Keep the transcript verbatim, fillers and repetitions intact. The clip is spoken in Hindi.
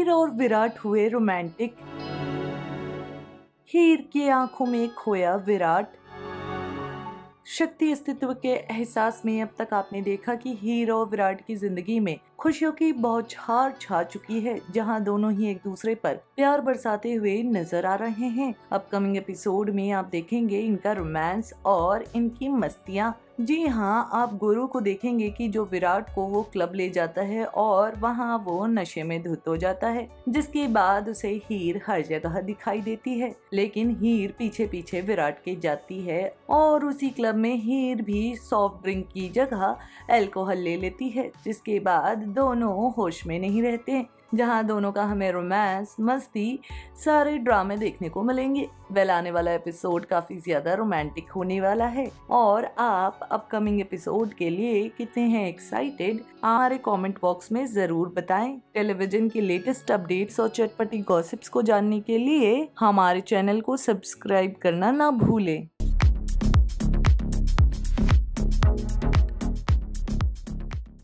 हीर और विराट हुए रोमांटिक। हीर की आंखों में खोया विराट। शक्ति अस्तित्व के एहसास में अब तक आपने देखा कि हीर और विराट की जिंदगी में खुशियों की बौछार छा चुकी है, जहां दोनों ही एक दूसरे पर प्यार बरसाते हुए नजर आ रहे हैं। अपकमिंग एपिसोड में आप देखेंगे इनका रोमांस और इनकी मस्तियां। जी हाँ, आप गुरु को देखेंगे कि जो विराट को वो क्लब ले जाता है और वहाँ वो नशे में धुत हो जाता है, जिसके बाद उसे हीर हर जगह दिखाई देती है। लेकिन हीर पीछे पीछे विराट के जाती है और उसी क्लब में हीर भी सॉफ्ट ड्रिंक की जगह अल्कोहल ले लेती है, जिसके बाद दोनों होश में नहीं रहते, जहां दोनों का हमें रोमांस, मस्ती, सारे ड्रामे देखने को मिलेंगे। वेल, आने वाला एपिसोड काफी ज्यादा रोमांटिक होने वाला है और आप अपकमिंग एपिसोड के लिए कितने हैं एक्साइटेड, हमारे कमेंट बॉक्स में जरूर बताएं। टेलीविजन की लेटेस्ट अपडेट्स और चटपटी गॉसिप्स को जानने के लिए हमारे चैनल को सब्सक्राइब करना ना भूलें।